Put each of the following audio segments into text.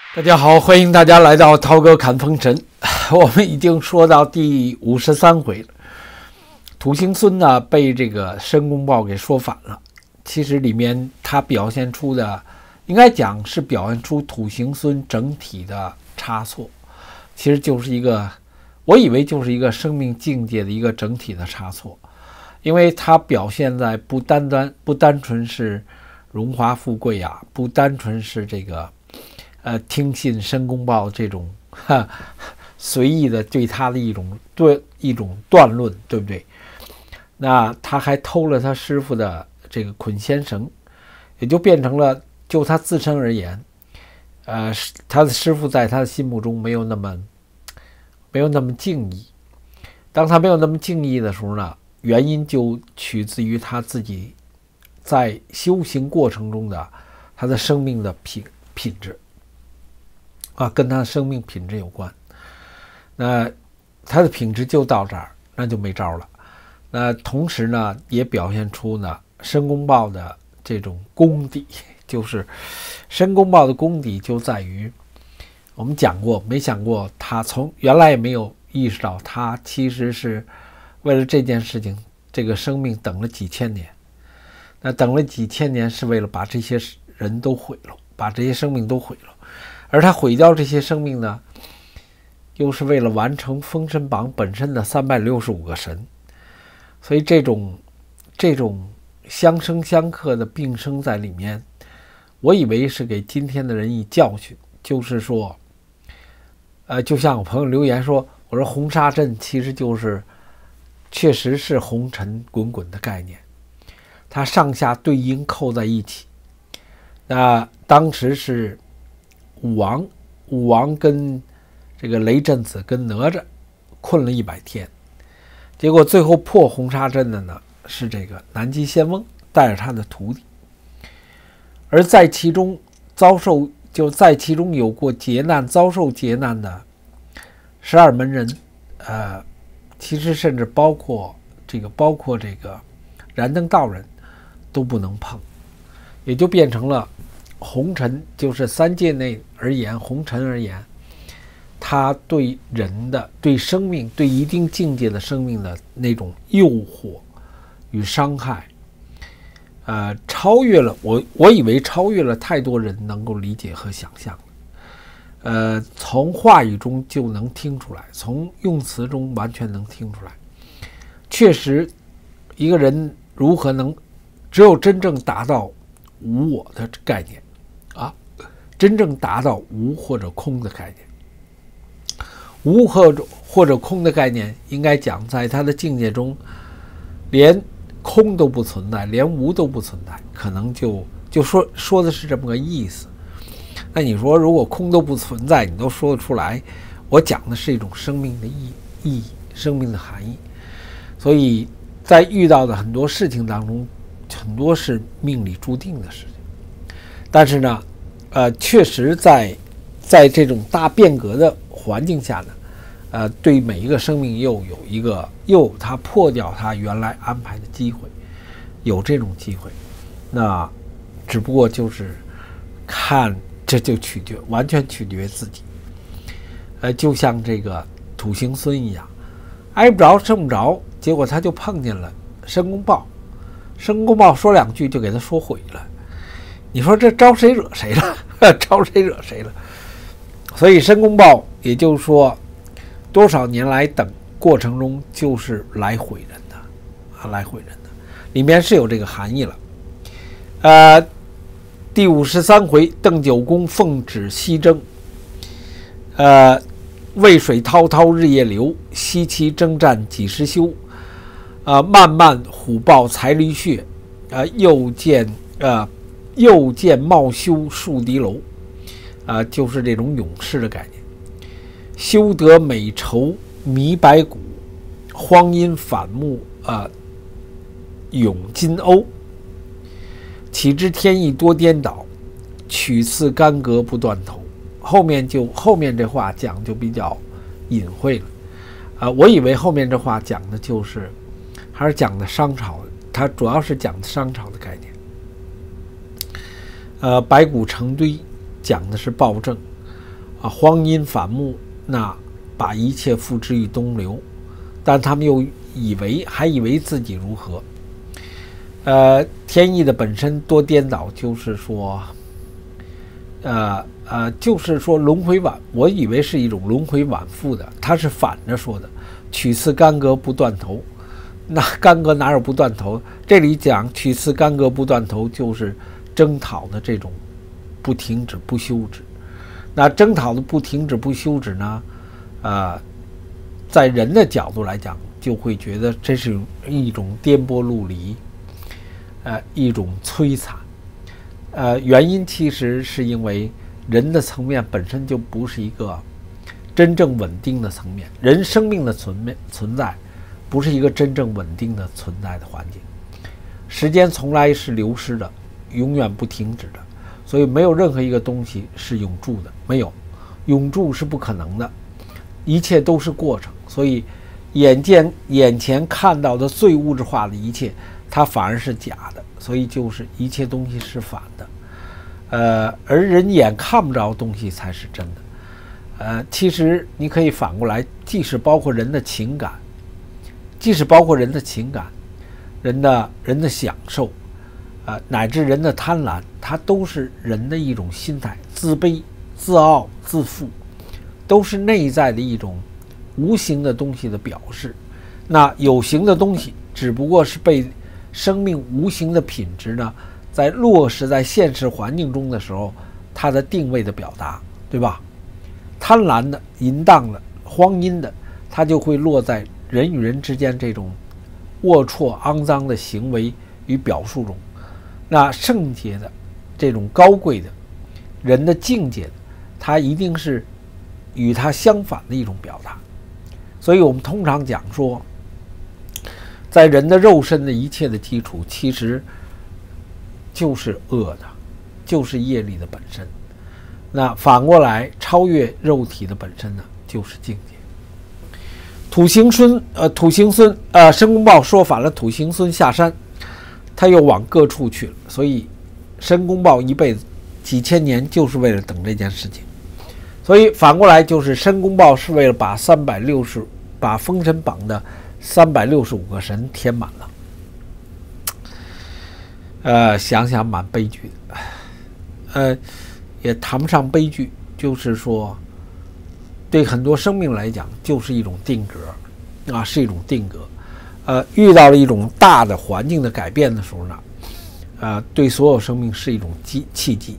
大家好，欢迎大家来到涛哥看风神。我们已经说到第53回了。土行孙呢被这个申公豹给说反了。其实里面他表现出的，应该讲是表现出土行孙整体的差错。其实就是一个，我以为就是一个生命境界的一个整体的差错，因为他表现在不单纯是荣华富贵啊，不单纯是这个。听信申公豹这种随意的对他的一种断论，对不对？那他还偷了他师傅的这个捆仙绳，也就变成了就他自身而言，他的师傅在他的心目中没有那么敬意。当他没有那么敬意的时候呢，原因就取自于他自己在修行过程中的他的生命的品质。跟他的生命品质有关，那他的品质就到这儿，那就没招了。那同时呢，也表现出呢申公豹的这种功底，就是申公豹的功底就在于，我们讲过，没想过他从原来也没有意识到，他其实是为了这件事情，这个生命等了几千年。那等了几千年是为了把这些人都毁了，把这些生命都毁了。而他毁掉这些生命呢，又是为了完成《封神榜》本身的365个神，所以这种相生相克的并生在里面，我以为是给今天的人以教训，就是说，就像我朋友留言说，我说红沙阵其实就是确实是红尘滚滚的概念，它上下对应扣在一起。那当时是武王跟这个雷震子跟哪吒困了100天，结果最后破红沙阵的呢是这个南极仙翁带着他的徒弟，而在其中有过劫难遭受劫难的12门人，其实甚至包括这个燃灯道人都不能碰，也就变成了红尘，就是三界内而言，红尘而言，他对人的、对生命、对一定境界的生命的那种诱惑与伤害，超越了我以为超越了太多人能够理解和想象。从话语中就能听出来，从用词中完全能听出来。确实，一个人如何能只有真正达到无我的概念。真正达到无或者空的概念，无或者空的概念，应该讲在他的境界中，连空都不存在，连无都不存在，可能就说的是这么个意思。那你说，如果空都不存在，你都说得出来，我讲的是一种生命的意义，生命的含义。所以在遇到的很多事情当中，很多是命里注定的事情，但是呢。确实在这种大变革的环境下呢，对每一个生命又有他破掉他原来安排的机会，有这种机会，那只不过就是看这就完全取决于自己。就像这个土行孙一样，挨不着剩不着，结果他就碰见了申公豹，申公豹说2句就给他说毁了。你说这招谁惹谁了？招谁惹谁了？所以申公豹也就是说，多少年来等过程中就是来毁人的，来毁人的，里面是有这个含义了。第53回，邓九公奉旨西征，渭水滔滔日夜流，西岐征战几时休？漫漫虎豹财驴血，又见茂修树敌楼，就是这种勇士的概念。修得美绸迷白骨，荒阴反目永金瓯。岂知天意多颠倒，取次干戈不断头。后面这话讲就比较隐晦了，我以为后面这话讲的就是还是讲的商朝，它主要是讲的商朝的概念。白骨成堆讲的是暴政， 荒淫反目，那把一切付之于东流，但他们又还以为自己如何？天意的本身多颠倒，就是说，轮回晚，我以为是一种轮回往复的，它是反着说的，取次干戈不断头。那干戈哪有不断头？这里讲取次干戈不断头，就是征讨的这种不停止不休止。那征讨的不停止不休止呢，在人的角度来讲，就会觉得这是一种颠簸陆离，一种摧残。原因其实是因为人的层面本身就不是一个真正稳定的层面，人生命的存在不是一个真正稳定的存在的环境。时间从来是流失的，永远不停止的，所以没有任何一个东西是永驻的，没有永驻是不可能的，一切都是过程。所以眼前看到的最物质化的一切，它反而是假的，所以就是一切东西是反的，而人眼看不着的东西才是真的。其实你可以反过来，即使包括人的情感，人的享受，乃至人的贪婪，它都是人的一种心态，自卑、自傲、自负，都是内在的一种无形的东西的表示。那有形的东西只不过是被生命无形的品质呢，在落实在现实环境中的时候，它的定位的表达，对吧？贪婪的、淫荡的、荒淫的，它就会落在人与人之间这种龌龊肮脏的行为与表述中。那圣洁的、这种高贵的人的境界的，它一定是与它相反的一种表达。所以我们通常讲说，在人的肉身的一切的基础，其实就是恶的，就是业力的本身。那反过来，超越肉体的本身呢，就是境界。土行孙，申公豹说反了土行孙下山，他又往各处去了。所以申公豹一辈子几千年就是为了等这件事情。所以反过来就是申公豹是为了把把封神榜的365个神填满了。想想蛮悲剧的。也谈不上悲剧，就是说对很多生命来讲就是一种定格啊，是一种定格。遇到了一种大的环境的改变的时候呢，对所有生命是一种契机。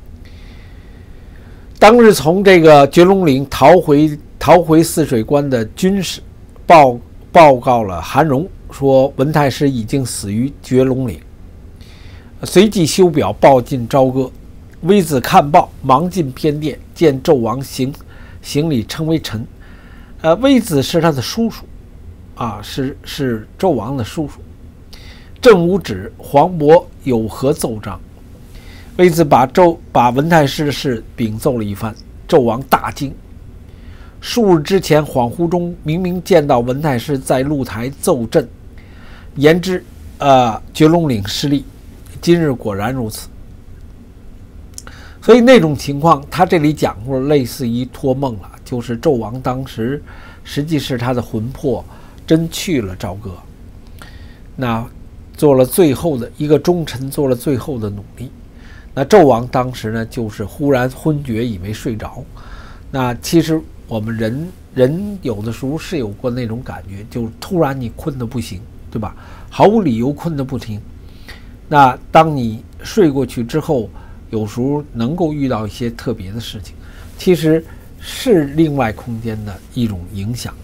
当日从这个绝龙岭逃回泗水关的军士报告了韩荣，说文太师已经死于绝龙岭，随即修表报进朝歌。微子看报，忙进偏殿，见纣王行礼，称为臣。微子是他的叔叔，是纣王的叔叔。朕无旨，黄渤有何奏章？微子把文太师的事禀奏了一番，纣王大惊。数日之前，恍惚中明明见到文太师在露台奏朕，言之绝龙岭失利，今日果然如此。所以那种情况，他这里讲过类似于托梦了，就是纣王当时实际是他的魂魄真去了朝歌，那做了最后的一个忠臣，做了最后的努力。那纣王当时呢，就是忽然昏厥，以为睡着。那其实我们人有的时候是有过那种感觉，就突然你困得不行，对吧？毫无理由困得不停。那当你睡过去之后，有时候能够遇到一些特别的事情，其实是另外空间的一种影响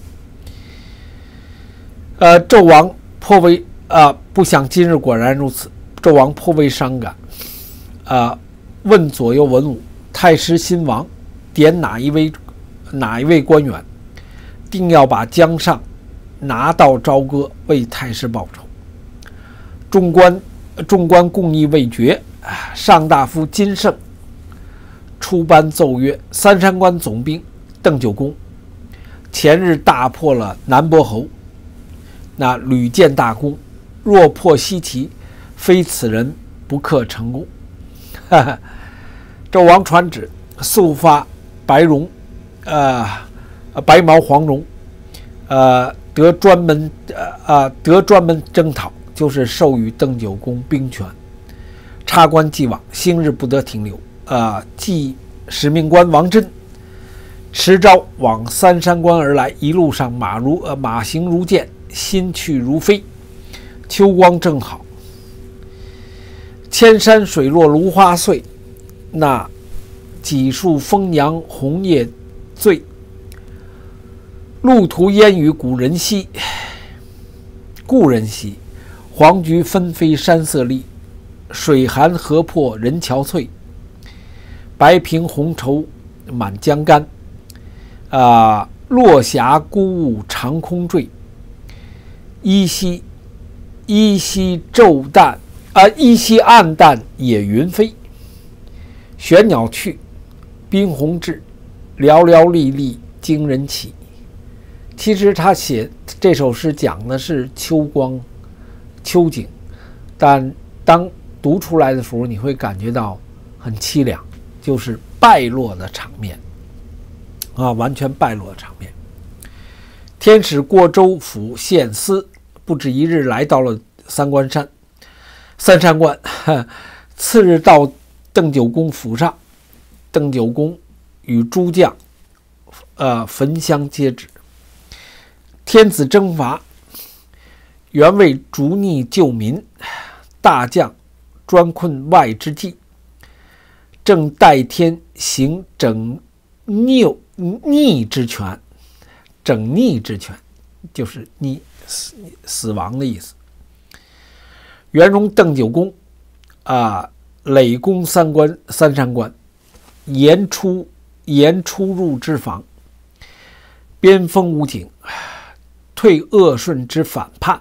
了。纣王颇为不想今日果然如此，纣王颇为伤感。问左右文武，太师新王点哪一位官员，定要把江上拿到朝歌，为太师报仇。众官共议未决。上大夫金圣出班奏曰：三山关总兵邓九公前日大破了南伯侯，那屡建大功，若破西岐，非此人不克成功。纣王传旨，速发白绒，白毛黄绒，得专门征讨，就是授予邓九公兵权，插官既往，星日不得停留。即使命官王真持诏往三山关而来，一路上马行如箭，心去如飞，秋光正好，千山水落芦花碎，那几树风扬红叶醉。路途烟雨故人稀，黄菊纷飞山色丽，水寒河破人憔悴。白平红绸满江干，落霞孤雾长空坠。依稀暗淡野云飞。玄鸟去，宾鸿至，寥寥历历惊人起。其实他写这首诗讲的是秋景，但当读出来的时候，你会感觉到很凄凉，就是败落的场面完全败落的场面。天使过州府县司，不止一日来到了三山关。次日到邓九公府上，邓九公与诸将焚香接旨。天子征伐，原为逐逆救民，大将专困外之计，正待天行整逆之权。整逆之权就是死亡的意思。元荣邓九公累攻三山关，严出入之防，边锋无警，退鄂顺之反叛，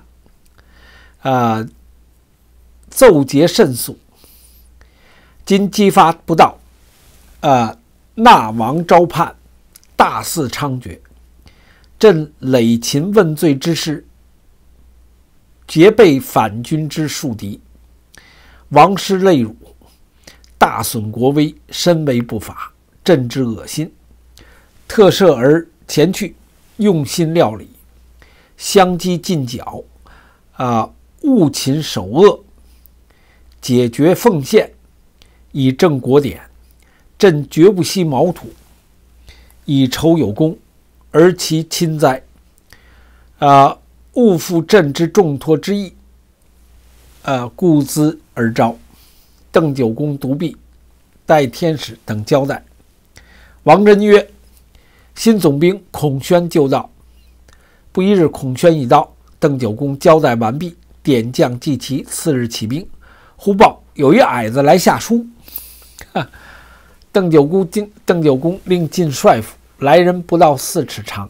奏节甚速。今激发不到，纳王招叛，大肆猖獗。朕累秦问罪之师，皆被反军之树敌，王师累辱，大损国威，深为不法，朕之恶心。特赦而前去，用心料理，相机进剿，务勤守恶，解决奉献，以正国典。朕绝不惜毛土，以酬有功，而其亲哉。勿负朕之重托之意，故兹而招。邓九公独臂，待天使等交代。王真曰：新总兵孔宣就到。不一日，孔宣已到。邓九公交代完毕，点将祭旗，次日起兵。忽报有一矮子来下书。邓九公令进帅府，来人不到4尺长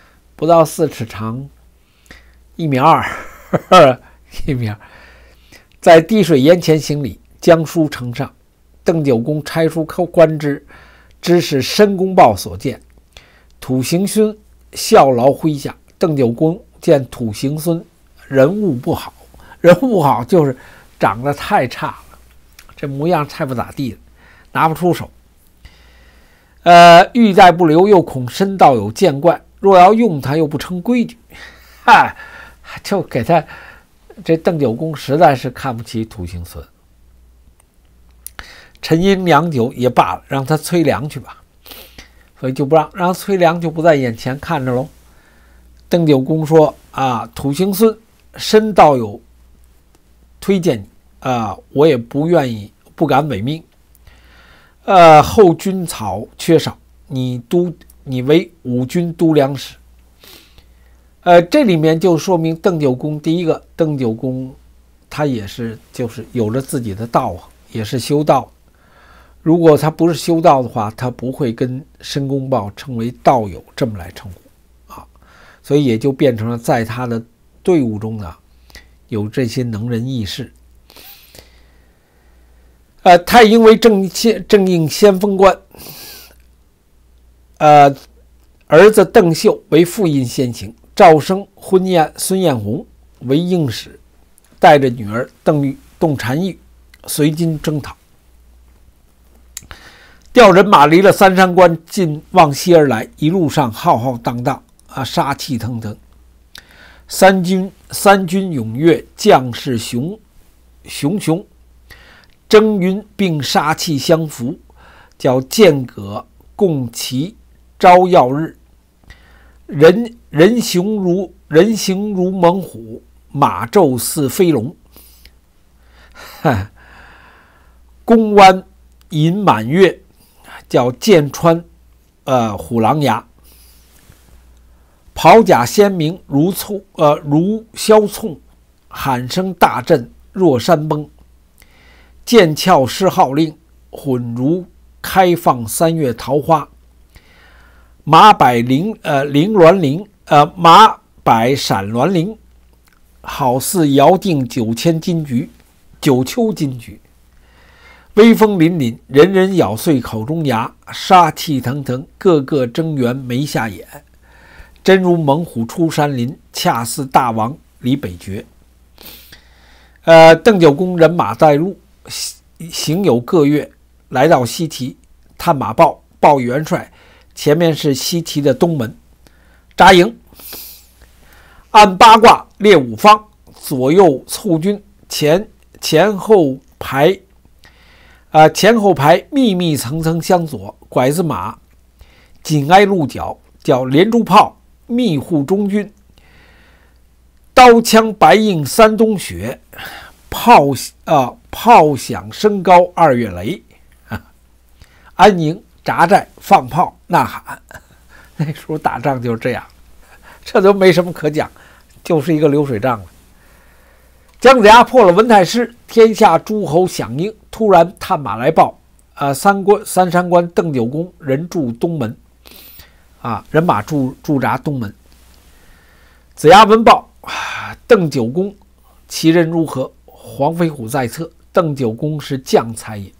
，1.2米，1米2，在滴水岩前行礼，将书呈上。邓九公拆书观之，知是申公豹所见。土行孙效劳麾下。邓九公见土行孙人物不好就是长得太差了，这模样太不咋地了，拿不出手。欲待不留，又恐申道有见怪，若要用他又不成规矩，就给他。这邓九公实在是看不起土行孙，沉吟良久也罢了，让他催粮去吧。所以就不让催粮，就不在眼前看着喽。邓九公说土行孙申道友推荐你我也不敢违命。后军草缺少，你为5军都粮使。这里面就说明邓九公，第一个，邓九公他也是就是有着自己的道也是修道。如果他不是修道的话，他不会跟申公豹称为道友这么来称呼所以也就变成了在他的队伍中呢有这些能人异士。太因为正应先锋官，儿子邓秀为副印先行，赵生孙彦宏为应使，带着女儿邓婵玉随军征讨。 调人马离了三山关，往西而来，一路上浩浩荡荡杀气腾腾。三军踊跃，将士熊熊，征云并杀气相符，叫剑戈共齐招耀日。人形如猛虎，马骤似飞龙。弓弯引满月，叫剑穿虎狼牙。袍甲鲜明如萧葱，喊声大震若山崩。剑鞘失号令，混如开放三月桃花。马百闪鸾铃，好似遥定九秋金菊。威风凛凛，人人咬碎口中牙，杀气腾腾，个个睁圆眉下眼，真如猛虎出山林，恰似大王离北绝。邓九公人马带路，行有个月，来到西岐，探马报元帅，前面是西岐的东门，扎营，按八卦列五方，左右凑军，前后排密密层层相左，拐子马紧挨鹿角，叫连珠炮密护中军。刀枪白映山东雪，炮响声高二月雷。安营扎寨放炮呐喊，那时候打仗就是这样，这都没什么可讲，就是一个流水账了。姜子牙破了文太师，天下诸侯响应。突然探马来报，三山关邓九公人驻东门，人马驻扎东门。子牙闻报，邓九公其人如何？黄飞虎在侧，邓九公是将才也。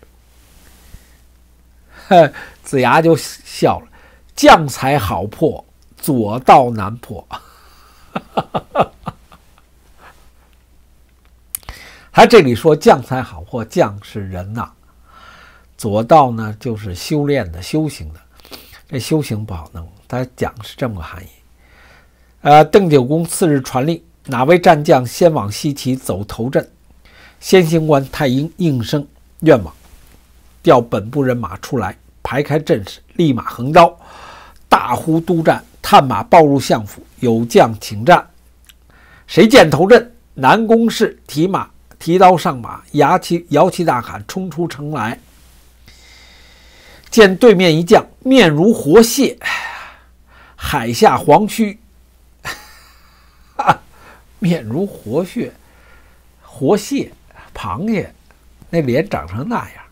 子牙就笑了，将才好破，左道难破。他这里说将才好破，将是人呐，左道呢就是修炼的、修行的，这修行不好弄，他讲是这么个含义。邓九公次日传令，哪位战将先往西岐走头阵？先行官太英应声愿往，调本部人马出来，排开阵势，立马横刀，大呼督战，探马报入相府，有将请战。谁见头阵？南宫氏提刀上马，摇旗大喊，冲出城来。见对面一将，面如活蟹，海下黄须，面如活蟹，螃蟹，那脸长成那样。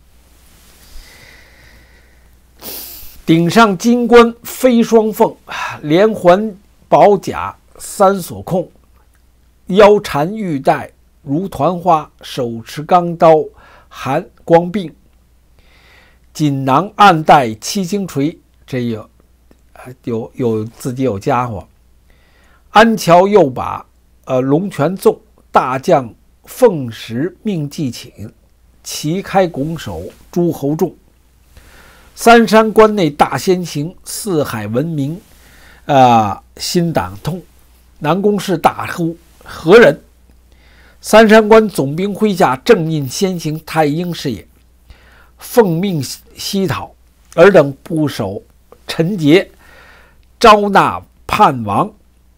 顶上金冠飞双凤，连环宝甲三锁控，腰缠玉带如团花，手持钢刀含光鬓，锦囊暗带七星锤，这有自己有家伙。安桥又把龙泉纵，大将奉时命祭请，旗开拱手诸侯众。三山关内大先行，四海闻名心胆痛。南宫氏大呼何人？三山关总兵麾下正印先行太英是也，奉命西讨，尔等不守陈节，招纳叛王，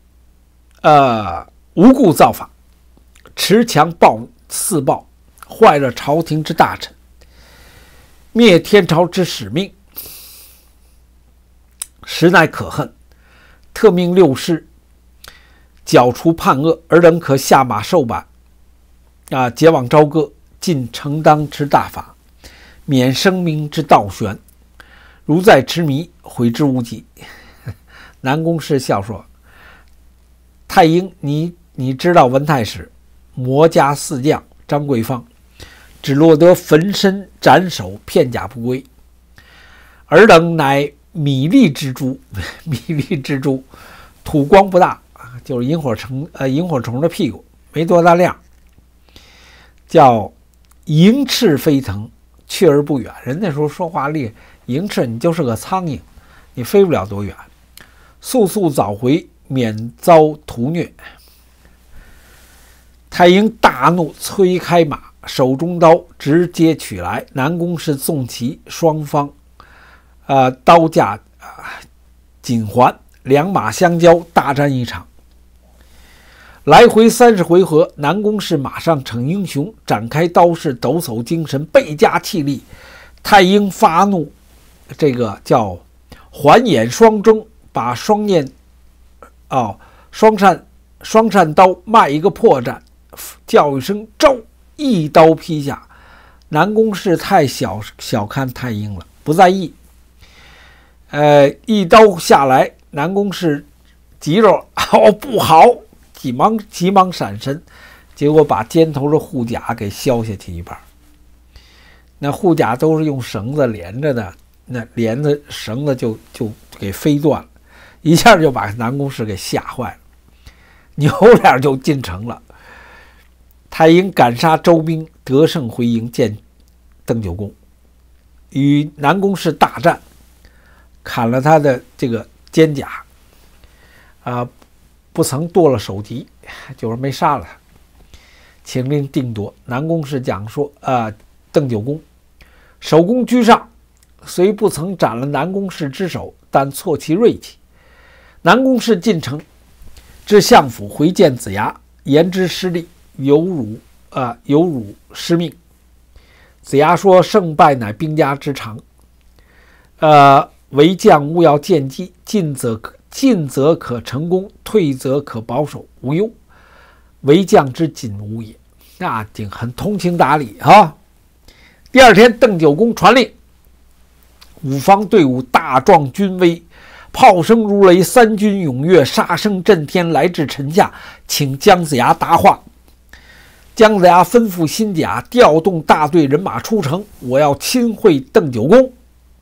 无故造反，持强肆暴，坏了朝廷之大臣，灭天朝之使命，实乃可恨。特命六师剿除叛恶，尔等可下马受版，结往朝歌，尽承当之大法，免生民之道悬。如再痴迷，悔之无及。南宫氏笑说：“太英，你知道文太师魔家四将张桂芳，只落得焚身斩首，片甲不归。尔等乃米粒之珠，土光不大，就是萤火虫的屁股，没多大亮。叫银翅飞腾，去而不远。人那时候说话厉， 迎翅你就是个苍蝇，你飞不了多远，速速早回，免遭屠虐。太英大怒，催开马，手中刀直接取来。南宫氏纵骑，双方刀架紧环，两马相交，大战一场。来回30回合，南宫氏马上逞英雄，展开刀势，抖擞精神，倍加气力。太英发怒，这个叫环眼双睁，把双扇刀迈一个破绽，叫一声招，一刀劈下。南宫氏太小看太英了，不在意。一刀下来，南宫氏急着不好，急忙闪身，结果把肩头的护甲给削下去一半。那护甲都是用绳子连着的，那连着绳子就给飞断了，一下就把南宫氏给吓坏了，扭脸就进城了。太英赶杀周兵，得胜回营见邓九公，与南宫氏大战，砍了他的这个肩甲，不曾剁了首级，就是没杀了他，请令定夺。南宫氏讲说，邓九公首功居上，虽不曾斩了南宫氏之首，但挫其锐气。南宫氏进城，至相府回见子牙，言之失利，有辱失命。子牙说：“胜败乃兵家之常，为将务要见机，进则可成功，退则可保守，无忧，为将之紧无也。”那很通情达理啊。第二天，邓九公传令，五方队伍大壮军威，炮声如雷，三军踊跃，杀声震天，来至城下，请姜子牙答话。姜子牙吩咐辛甲调动大队人马出城，我要亲会邓九公。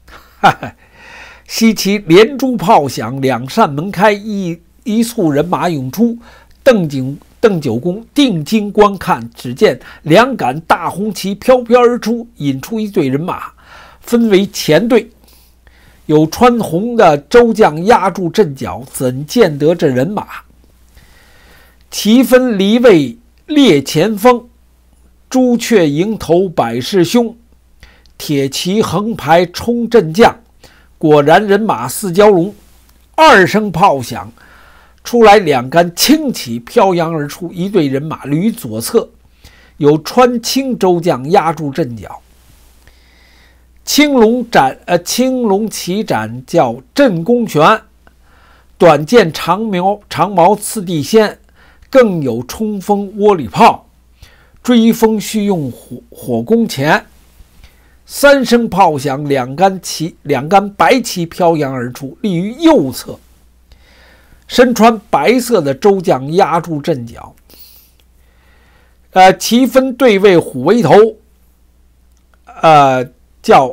西岐连珠炮响，两扇门开，一簇人马涌出。邓九公定睛观看，只见两杆大红旗飘飘而出，引出一队人马，分为前队，有穿红的周将压住阵脚，怎见得这人马？旗分离位列前锋，朱雀迎头百事凶，铁骑横排冲阵将。果然人马似蛟龙，二声炮响，出来两杆青旗飘扬而出，一队人马履左侧，有穿青周将压住阵脚。青龙旗展叫镇公权，短剑长矛刺地仙，更有冲锋窝里炮，追风须用火攻前。三声炮响，两杆白旗飘扬而出，立于右侧。身穿白色的周将压住阵脚，旗分队位虎为头，叫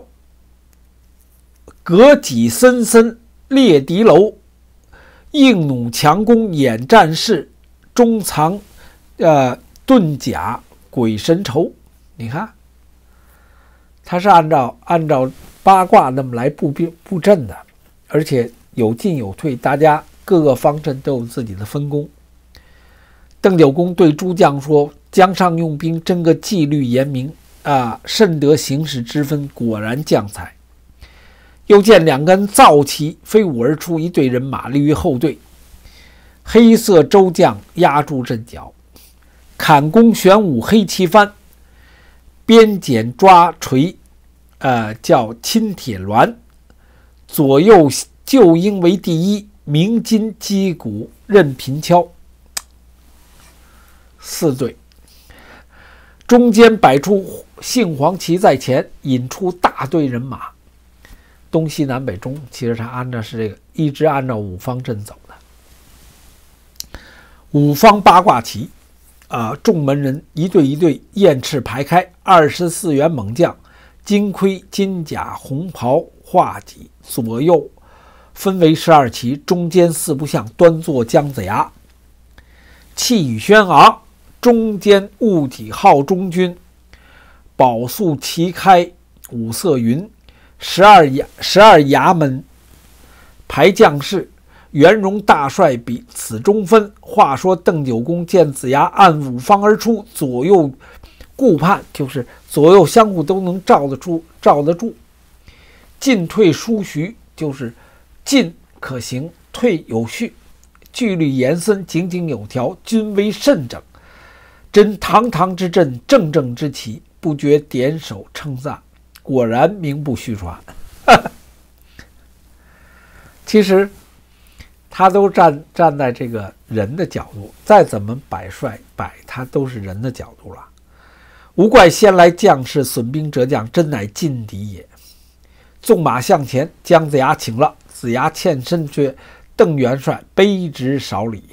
葛己森列敌楼，硬弩强弓掩战士，中藏盾甲鬼神愁。你看他是按照八卦那么来布阵的，而且有进有退，大家各个方阵都有自己的分工。邓九公对诸将说：“江上用兵真个纪律严明甚得行使之分，果然将才。”又见两根皂旗飞舞而出，一队人马立于后队，黑色周将压住阵脚，砍弓玄武黑旗幡，鞭锏抓锤，叫钦铁鸾，左右旧鹰为第一，鸣金击鼓任频敲。四队中间摆出杏黄旗在前，引出大队人马，东西南北中，其实他按照是这个，一直按照五方阵走的。五方八卦旗众门人一队一队雁翅排开，24员猛将，金盔金甲红袍画戟，左右分为12旗，中间四不像，端坐姜子牙，气宇轩昂，中间戊己号中军，宝素旗开，五色云， 12衙门排将士，元荣大帅比此中分。话说邓九公见子牙按五方而出，左右顾盼，就是左右相互都能罩得住。进退殊徐，就是进可行，退有序，纪律严森，井井有条，军威甚整，真堂堂之阵，正正之旗，不觉点首称赞，果然名不虚传。其实他都站在这个人的角度，再怎么摆帅他都是人的角度了。无怪先来将士损兵折将，真乃劲敌也。纵马向前，姜子牙请了，子牙欠身曰：“邓元帅卑职少礼。”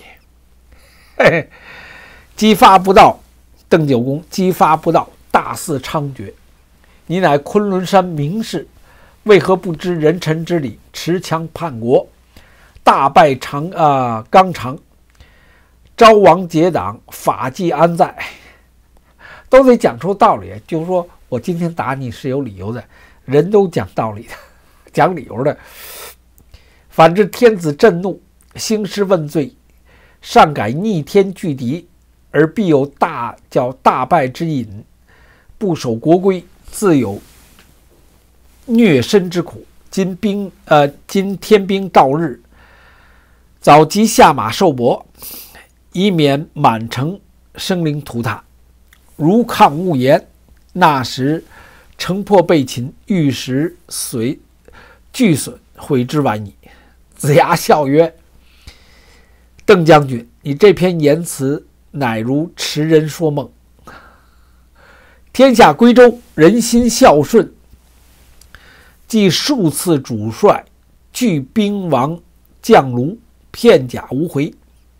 激发不到，邓九公激发不到，大肆猖獗。你乃昆仑山名士，为何不知人臣之礼，持枪叛国，大败纲常，招王结党，法纪安在？都得讲出道理，就是说我今天打你是有理由的，人都讲道理的，讲理由的。反之天子震怒，兴师问罪，尚改逆天拒敌，而必有大败之隐，不守国规，自有虐身之苦。今天兵照日，早即下马受搏，以免满城生灵涂炭。如抗勿言，那时城破被擒，玉石俱损，悔之晚矣。子牙笑曰：“邓将军，你这篇言辞乃如痴人说梦。天下归周，人心孝顺，既数次主帅，拒兵王将虏，片甲无回。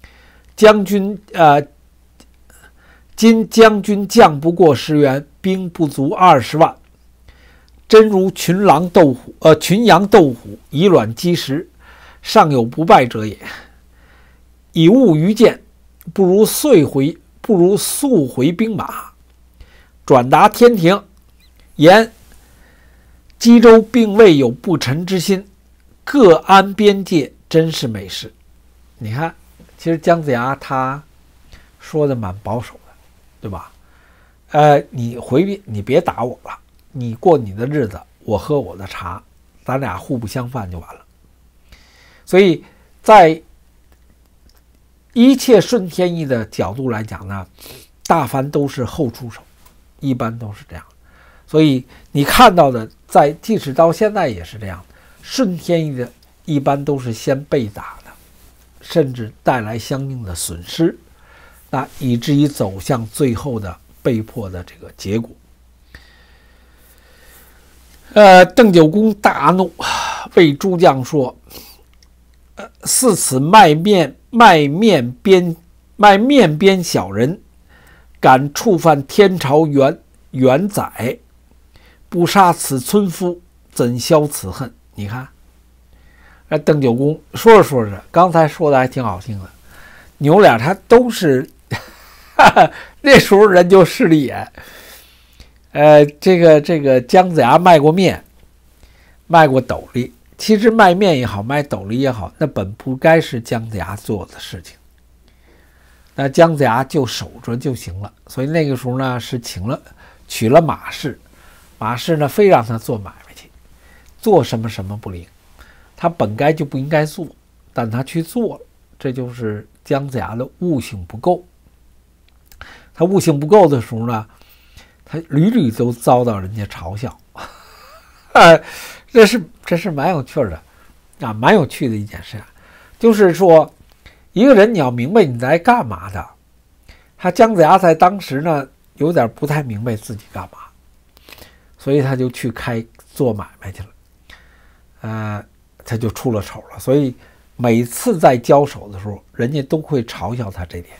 今将军将不过10员，兵不足20万，真如群羊斗虎，以卵击石，尚有不败者也。以物于见，不如速回兵马，转达天庭，言冀州并未有不臣之心，各安边界，真是美事。”你看，其实姜子牙他说的蛮保守的，对吧？你回避，你别打我了，你过你的日子，我喝我的茶，咱俩互不相犯就完了。所以在一切顺天意的角度来讲呢，大凡都是后出手，一般都是这样。所以你看到的，即使到现在也是这样，顺天意的一般都是先被打的，甚至带来相应的损失，那以至于走向最后的被迫的这个结果。邓九公大怒，谓诸将说：“似此卖面边小人，敢触犯天朝元宰，不杀此村夫，怎消此恨？”你看，邓九公说着说着，刚才说的还挺好听的，扭脸他都是那时候人就势利眼。这个姜子牙卖过面，卖过斗笠。其实卖面也好，卖斗笠也好，那本不该是姜子牙做的事情。那姜子牙就守着就行了。所以那个时候呢，是娶了马氏，马氏呢非让他做买卖去，做什么不灵，他本该就不应该做，但他去做了，这就是姜子牙的悟性不够。他悟性不够的时候呢，他屡屡都遭到人家嘲笑。这是蛮有趣的啊，蛮有趣的一件事啊。就是说，一个人你要明白你在干嘛的。他姜子牙在当时呢，有点不太明白自己干嘛，所以他就去做买卖去了。他就出了丑了。所以每次在交手的时候，人家都会嘲笑他这点。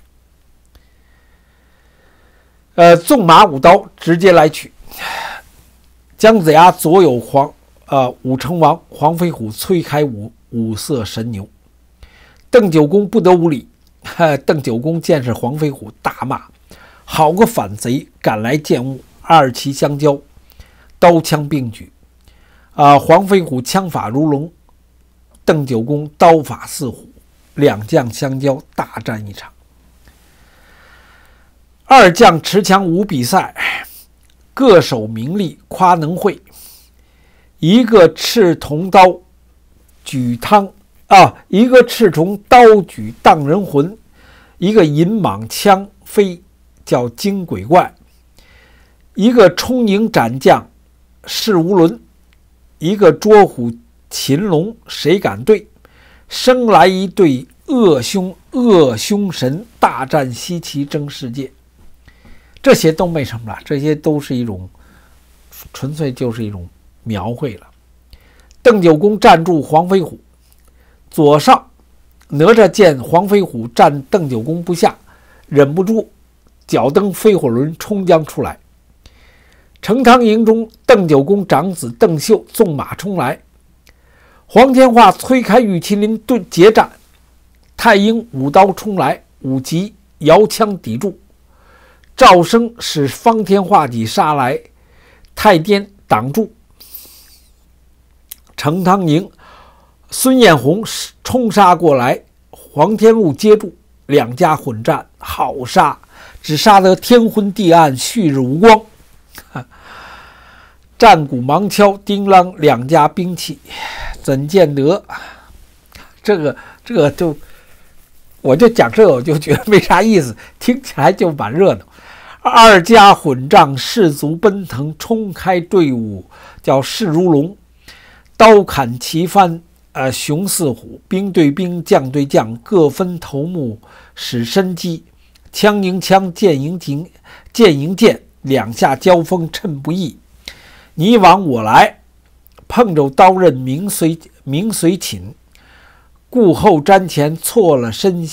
纵马舞刀，直接来取。姜子牙左有武成王黄飞虎催开五色神牛，邓九公不得无礼。邓九公见是黄飞虎，大骂：“好个反贼，赶来见物！”二骑相交，刀枪并举。 黄飞虎枪法如龙，邓九公刀法似虎，两将相交，大战一场。二将持枪无比赛，各守名利，夸能会。一个赤铜刀举一个赤铜刀举荡人魂，一个银蟒枪飞叫惊鬼怪，一个冲营斩将势无伦，一个捉虎擒龙谁敢对？生来一对恶凶神，大战西岐争世界。这些都没什么了，这些都是一种纯粹就是一种描绘了。邓九公站住黄飞虎，左上哪吒见黄飞虎站邓九公不下，忍不住脚蹬飞火轮冲将出来。成汤营中，邓九公长子邓秀纵马冲来，黄天化推开玉麒麟对截战，太英舞刀冲来，武吉摇枪抵住，赵生使方天画戟杀来，太颠挡住。成汤营孙彦宏冲杀过来，黄天禄接住，两家混战，好杀，只杀得天昏地暗，旭日无光。战鼓芒敲，叮啷，两家兵器怎见得？这个就我就讲这个，我就觉得没啥意思，听起来就蛮热闹。二家混战，士卒奔腾，冲开队伍，叫势如龙，刀砍旗翻，熊似虎，兵对兵，将对将，各分头目，使身机，枪迎枪，剑迎剑，两下交锋，趁不易。你往我来，碰着刀刃名随寝，顾后瞻前，错了心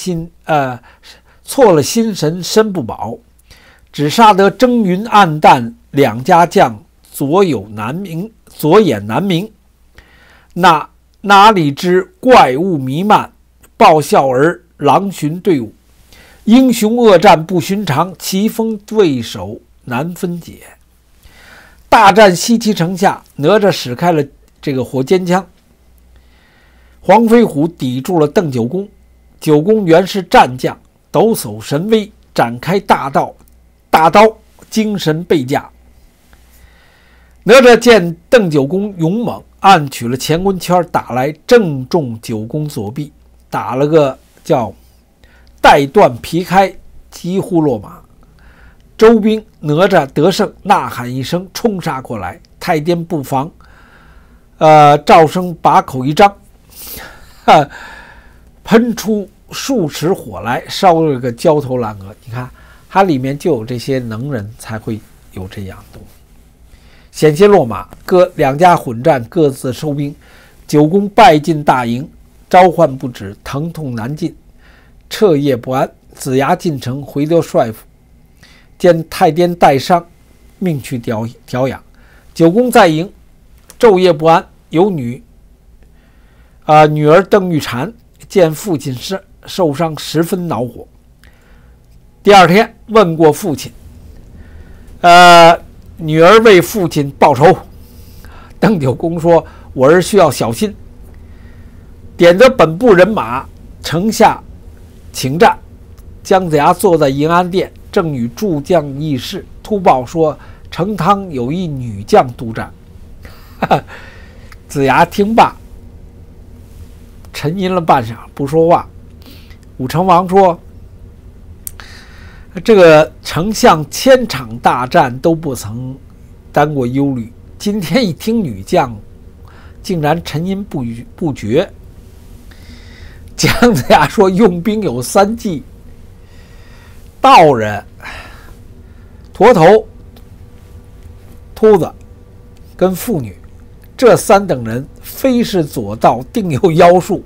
神身不保，只杀得征云暗淡，两家将左眼难明。哪里知怪物弥漫，报效儿狼群队伍，英雄恶战不寻常，棋逢对手难分解。大战西岐城下，哪吒使开了这个火尖枪，黄飞虎抵住了邓九公。九公原是战将，抖擞神威，展开大刀，精神倍加。哪吒见邓九公勇猛，暗取了乾坤圈打来，正中九公左臂，打了个叫带断皮开，几乎落马。周兵哪吒得胜，呐喊一声，冲杀过来，太颠不防，赵生把口一张，喷出数尺火来，烧了个焦头烂额。你看它里面就有这些能人才会有这样的东西。险些落马，两家混战，各自收兵。九公败进大营，召唤不止，疼痛难禁，彻夜不安。子牙进城，回得帅府，见太颠带伤，命去调养。九公在营，昼夜不安。有女儿邓玉婵见父亲受伤，十分恼火。第二天问过父亲，女儿为父亲报仇。邓九公说：“我儿需要小心。”点着本部人马，城下请战。姜子牙坐在银安殿，正与诸将议事，突报说成汤有一女将督战。子牙听罢，沉吟了半晌，不说话。武成王说：“这个丞相千场大战都不曾担过忧虑，今天一听女将，竟然沉吟不决。”姜子牙说：“用兵有三忌，道人、驼头、秃子跟妇女，这三等人非是左道，定有妖术。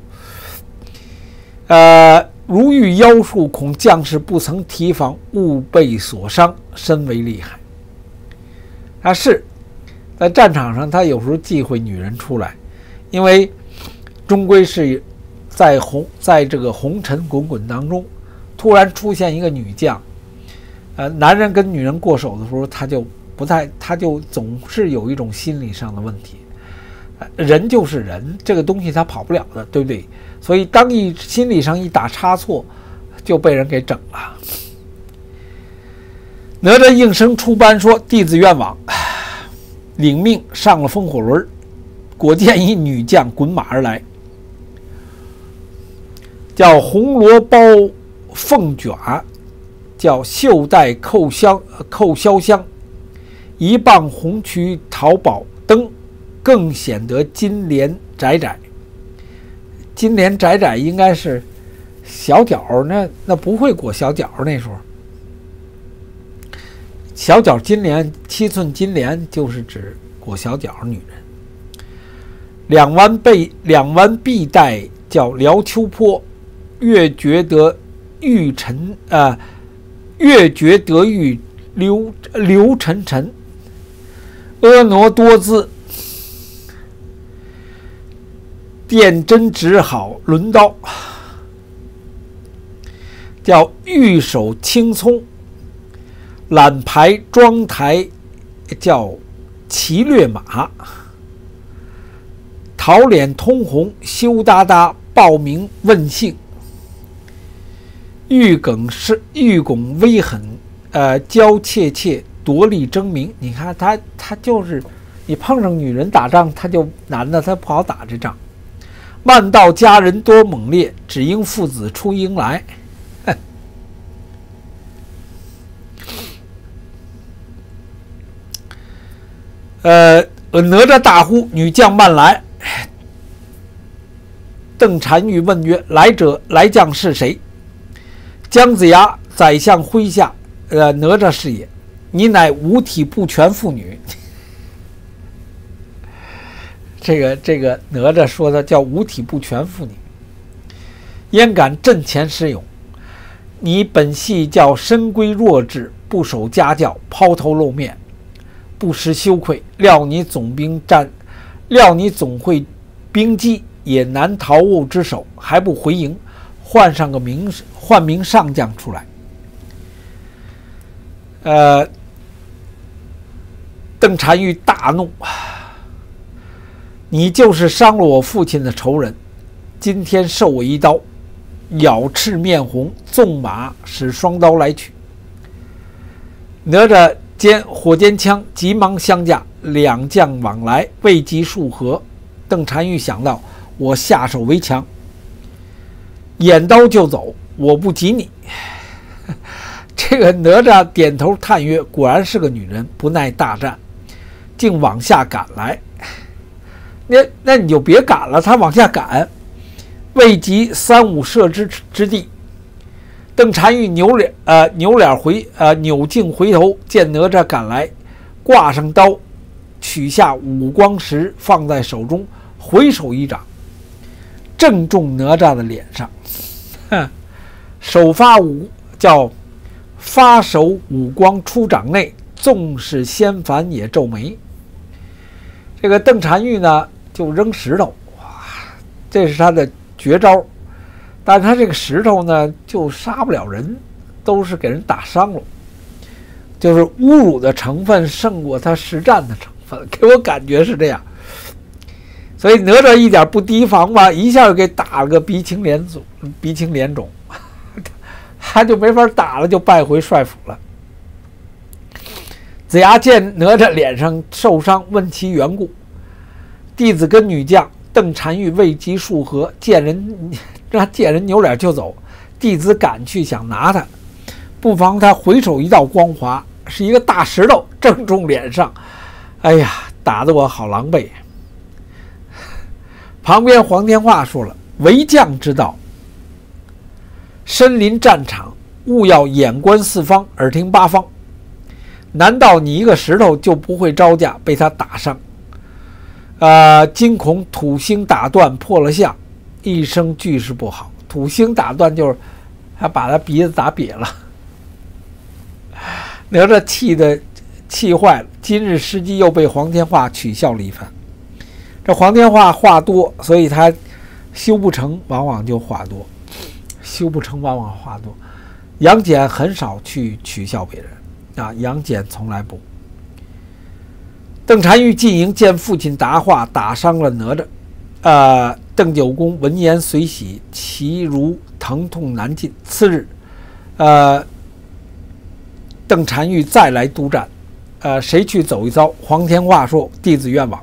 如遇妖术，恐将士不曾提防，误被所伤，深为厉害。”是在战场上，他有时候忌讳女人出来，因为终归是在这个红尘滚滚当中，突然出现一个女将，男人跟女人过手的时候，他就总是有一种心理上的问题。 人就是人，这个东西他跑不了的，对不对？所以当心理上一打差错，就被人给整了。哪吒应声出班说：“弟子愿往。”领命上了风火轮，果见一女将滚马而来，叫红罗包凤卷，叫袖带扣箫香，一棒红曲淘宝灯，更显得金莲窄窄。金莲窄窄应该是小脚，那不会裹小脚，那时候小脚金莲7寸金莲就是指裹小脚女人。两弯臂带叫辽秋坡，越觉得玉流沉沉，婀娜多姿，电针指好轮刀，叫玉手青葱，揽牌装台叫骑掠马，桃脸通红，羞答答报名问姓，玉拱微狠，娇怯怯夺利争名。你看他就是你碰上女人打仗，他就男的他不好打这仗。慢道佳人多猛烈，只应父子出营来。哪吒大呼：“女将慢来！”邓婵玉问曰：“来将是谁？”姜子牙：“宰相麾下，哪吒是也。你乃五体不全妇女。”这个哪吒说的叫五体不全妇女，焉敢阵前施勇？你本系叫深闺弱质，不守家教，抛头露面，不识羞愧。料你总会兵机，也难逃物之手，还不回营，换名上将出来。邓婵玉大怒。你就是伤了我父亲的仇人，今天受我一刀，咬翅面红，纵马使双刀来取。哪吒火尖枪急忙相架，两将往来，未及数合。邓婵玉想到，我下手为强，眼刀就走，我不及你。这个哪吒点头叹曰：“果然是个女人，不耐大战，竟往下赶来。”那你就别赶了，他往下赶，未及3、5射之地。邓婵玉扭颈回头，见哪吒赶来，挂上刀，取下五光石放在手中，回手一掌，正中哪吒的脸上。发手五光出掌内，纵使仙凡也皱眉。这个邓婵玉呢，就扔石头，哇，这是他的绝招。但是他这个石头呢，就杀不了人，都是给人打伤了，就是侮辱的成分胜过他实战的成分，给我感觉是这样。所以哪吒一点不提防吧，一下就给打了个鼻青脸肿，他就没法打了，就败回帅府了。子牙见哪吒脸上受伤，问其缘故。弟子跟女将邓婵玉未及数合，见人扭脸就走。弟子赶去想拿他，不妨他回手一道光华，是一个大石头正中脸上。哎呀，打得我好狼狈。旁边黄天化说了：“为将之道，身临战场，务要眼观四方，耳听八方。难道你一个石头就不会招架，被他打伤？惊恐土星打断，破了相，一声句式不好。土星打断就是还把他鼻子打瘪了。哪吒气坏了，今日事机又被黄天化取笑了一番。这黄天化话多，所以他修不成，往往就话多。杨戬很少去取笑别人。杨戬从来不。 邓婵玉进营见父亲答话，打伤了哪吒。邓九公闻言随喜，其如疼痛难禁。次日，邓婵玉再来督战，谁去走一遭？黄天化说：“弟子愿往。”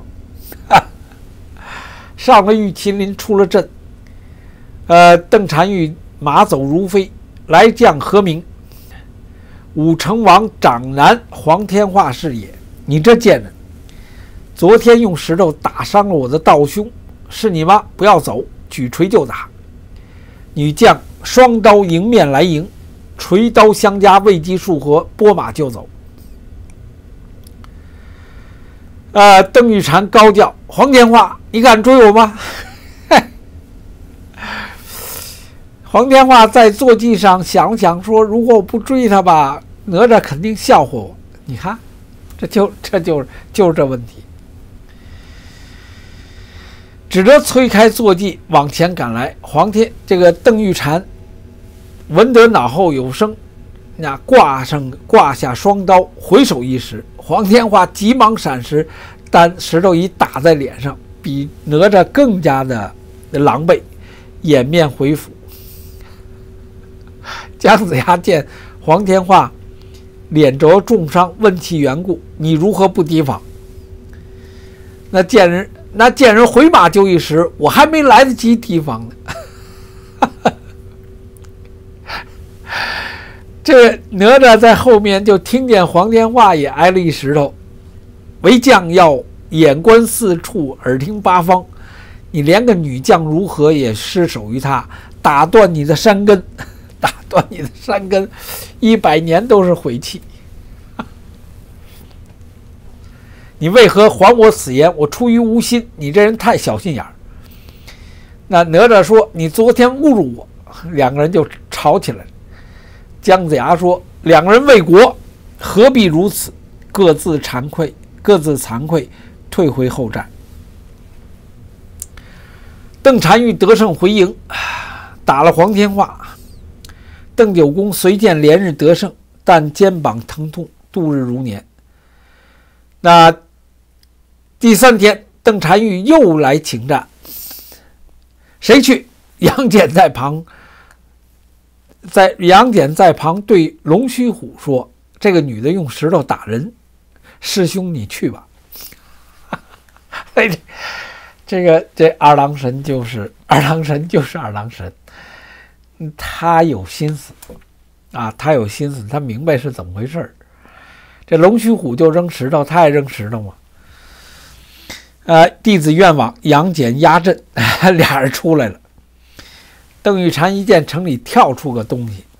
上了玉麒麟，出了阵。邓婵玉马走如飞，来将何名？武成王长男黄天化是也。你这贱人，昨天用石头打伤了我的道兄，是你吗？不要走，举锤就打。女将双刀迎面来迎，锤刀相加，未及数合，拨马就走。邓玉婵高叫：“黄天化，你敢追我吗？”黄天化在坐骑上想了想，说：“如果我不追他吧，哪吒肯定笑话我。你看，这就是这问题。”只得催开坐骑往前赶来。这个邓玉婵闻得脑后有声，那挂下双刀，回手一使，黄天化急忙闪失，但石头已打在脸上，比哪吒更加的狼狈，掩面回府。姜子牙见黄天化脸着重伤，问其缘故，你如何不提防？那贱人回马就一时，我还没来得及提防呢。这哪吒在后面就听见黄天化也挨了一石头。为将要眼观四处，耳听八方，你连个女将如何也失手于他，打断你的山根，打断你的山根，100年都是晦气。你为何还我此言？我出于无心，你这人太小心眼儿。那哪吒说：“你昨天侮辱我。”两个人就吵起来了。姜子牙说：“两个人为国，何必如此？各自惭愧，退回后寨。”邓婵玉得胜回营，打了黄天化。邓九公虽见连日得胜，但肩膀疼痛，度日如年。那第3天，邓婵玉又来请战，谁去？杨戬在旁，对龙须虎说：“这个女的用石头打人，师兄你去吧。”这二郎神就是二郎神，他有心思啊，他有心思，他明白是怎么回事。这龙须虎就扔石头，他也扔石头嘛。弟子愿往，杨戬压阵，俩人出来了。邓玉婵一见城里跳出个东西，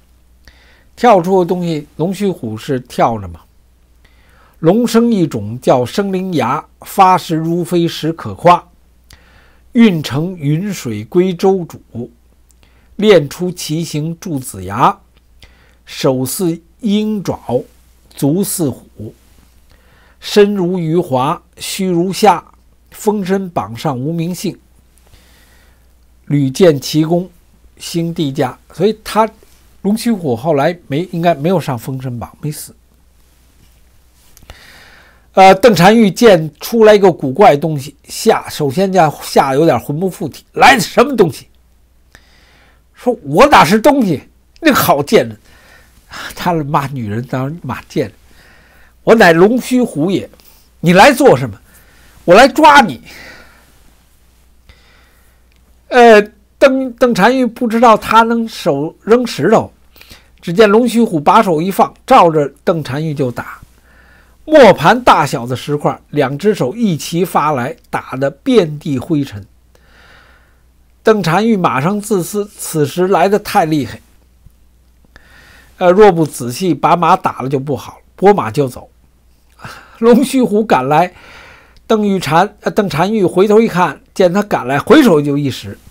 龙须虎是跳着嘛。龙生一种叫生灵牙，发时如飞时可夸，运乘云水归舟主，练出奇形著子牙，手似鹰爪，足似虎，身如鱼华，须如虾，封身榜上无名姓，屡见奇功，兴帝家。所以他龙须虎后来应该没有上封神榜，没死。邓婵玉见出来一个古怪东西，首先下有点魂不附体，来的什么东西？说我哪是东西？那个好贱人！他骂女人，当然骂贱人。我乃龙须虎也，你来做什么？我来抓你。邓婵玉不知道他能手扔石头，只见龙须虎把手一放，照着邓婵玉就打。磨盘大小的石块，两只手一齐发来，打得遍地灰尘。邓婵玉马上自私，此时来得太厉害，若不仔细把马打了就不好了，拨马就走。龙须虎赶来，邓婵玉回头一看，见他赶来，回手就一使。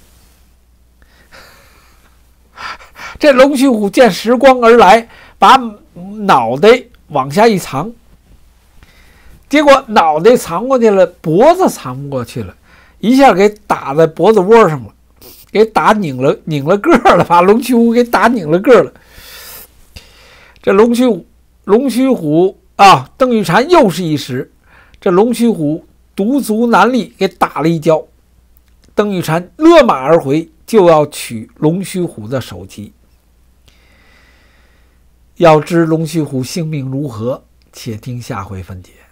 这龙须虎见时光而来，把脑袋往下一藏，结果脑袋藏过去了，脖子藏不过去了，一下给打在脖子窝上了，给打拧了个了，把龙须虎给打拧了个了。这龙须虎啊，邓玉婵又是一时， 这龙须虎独足难立，给打了一跤。邓玉蝉勒马而回，就要取龙须虎的首级。要知龙须虎性命如何，且听下回分解。